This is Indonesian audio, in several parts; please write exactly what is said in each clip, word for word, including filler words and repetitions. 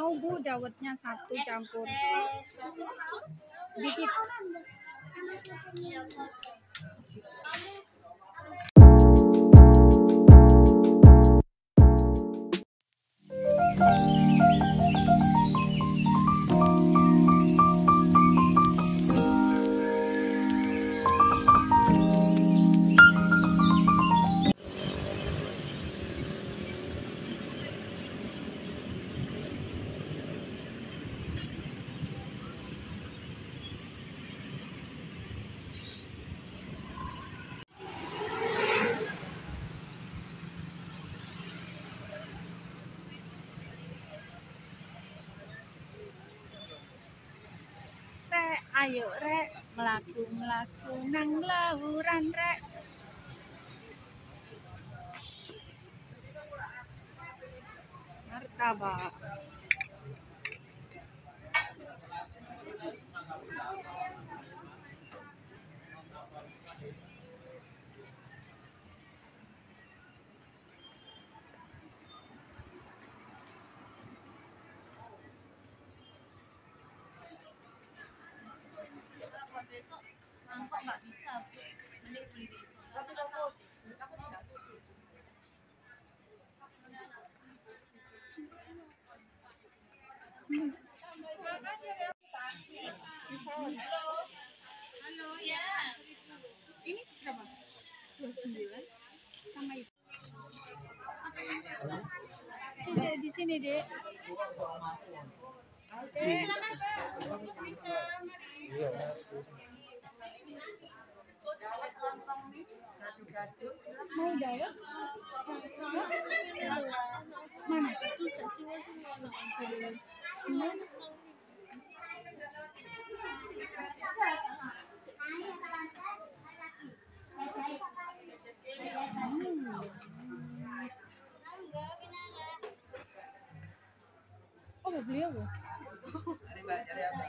Mau Bu dawetnya satu campur dikit. Ayo rek, melaku-melaku nang lauran rek. Martabak. Mangkok nggak bisa, mending beli di tapi aku aku tidak halo halo ya Ini berapa? dua puluh sembilan sama itu. Sini, di sini, Dek. Oke. Mau dawet? Mana? Itu cacingnya semua. Mana? Oh, beli apa? Cari apa?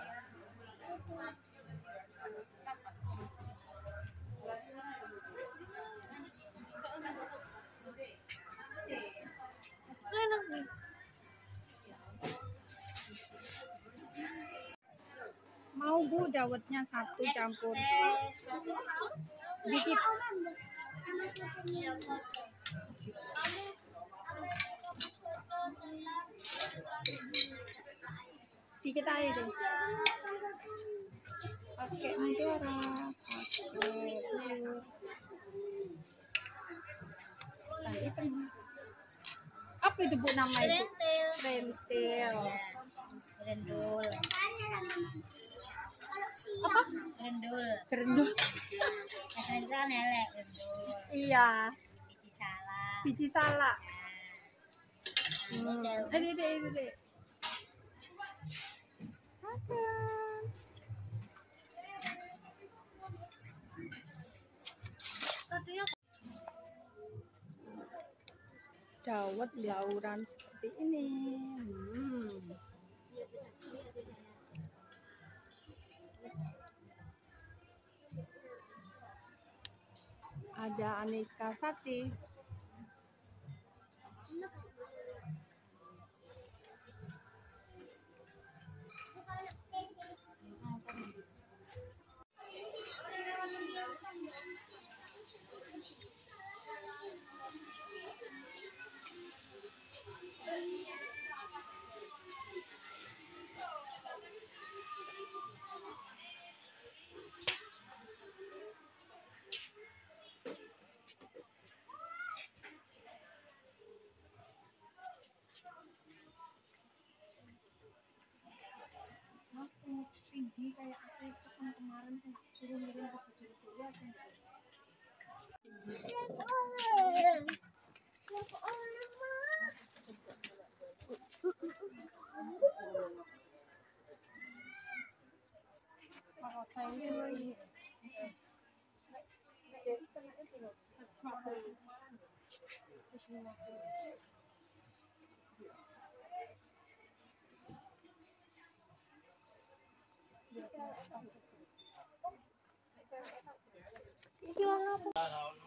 Enak nih. Mau Bu dawetnya satu campur dikit. Dikit aja deh. Pakai mutiara, pakai telur. Apa itu Bu nama itu? Rentil. Rendul. Apa? Rendul. Rendul. Rendul kan elek rendul. Iya. Biji salak. Biji salak. Hmm. Ini deh, ini deh. Dawet lauran seperti ini. Hmm. Ada aneka sate. Langsung tinggi kayak aku pesan kemarin sih, suruh ngirim ke tujuh puluh dua. Kalau saya ini Iki warna apa?